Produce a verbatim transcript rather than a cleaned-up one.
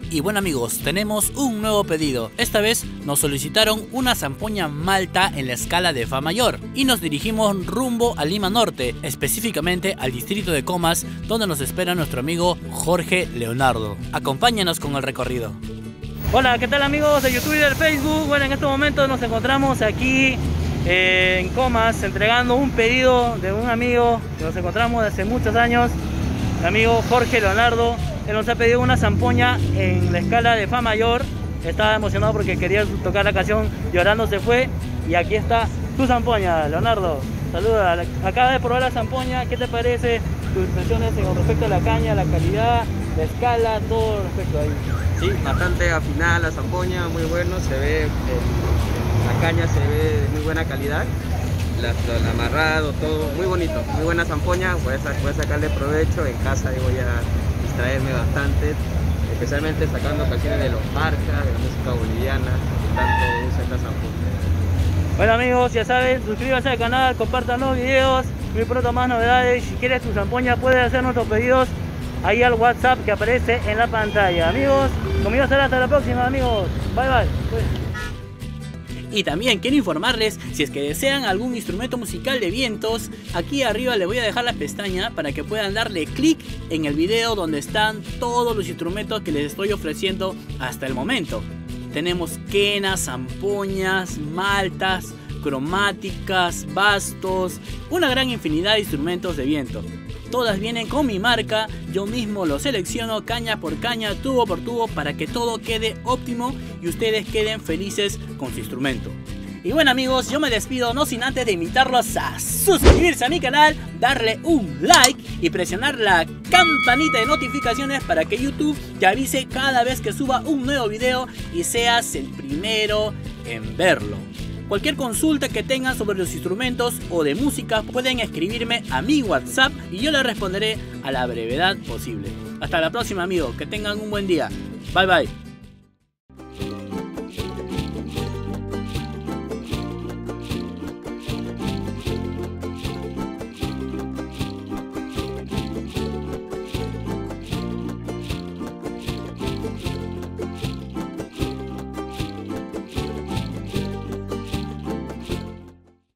Y bueno amigos, tenemos un nuevo pedido. Esta vez nos solicitaron una zampoña malta en la escala de Fa mayor y nos dirigimos rumbo a Lima Norte, específicamente al distrito de Comas, donde nos espera nuestro amigo Jorge Leonardo. Acompáñanos con el recorrido. Hola, ¿qué tal amigos de YouTube y del Facebook? Bueno, en estos momentos nos encontramos aquí eh, en Comas entregando un pedido de un amigo que nos encontramos desde hace muchos años, el amigo Jorge Leonardo. Él nos ha pedido una zampoña en la escala de Fa mayor. Estaba emocionado porque quería tocar la canción Llorando se fue. Y aquí está tu zampoña, Leonardo. Saluda, acaba de probar la zampoña. ¿Qué te parece? Tus impresiones con respecto a la caña, la calidad, la escala, todo respecto a ahí. Sí, bastante afinada la zampoña, muy bueno. Se ve, eh, la caña se ve de muy buena calidad. La, el amarrado, todo muy bonito, muy buena zampoña. Voy a, voy a sacarle provecho en casa y voy a distraerme bastante, especialmente sacando canciones de los parcas, de la música boliviana, tanto usa esta zampoña. Bueno amigos, ya saben, suscríbanse al canal, compartan los videos, muy pronto más novedades. Si quieres tu zampoña puedes hacer nuestros pedidos ahí al WhatsApp que aparece en la pantalla. Amigos, conmigo será hasta la próxima amigos, bye bye. Y también quiero informarles, si es que desean algún instrumento musical de vientos, aquí arriba les voy a dejar la pestaña para que puedan darle clic en el video donde están todos los instrumentos que les estoy ofreciendo hasta el momento. Tenemos quenas, zampoñas, maltas, cromáticas, bastos, una gran infinidad de instrumentos de viento. Todas vienen con mi marca, yo mismo los selecciono caña por caña, tubo por tubo, para que todo quede óptimo y ustedes queden felices con su instrumento. Y bueno amigos, yo me despido no sin antes de invitarlos a suscribirse a mi canal, darle un like y presionar la campanita de notificaciones para que YouTube te avise cada vez que suba un nuevo video y seas el primero en verlo. Cualquier consulta que tengan sobre los instrumentos o de música pueden escribirme a mi WhatsApp y yo les responderé a la brevedad posible. Hasta la próxima amigos, que tengan un buen día. Bye bye.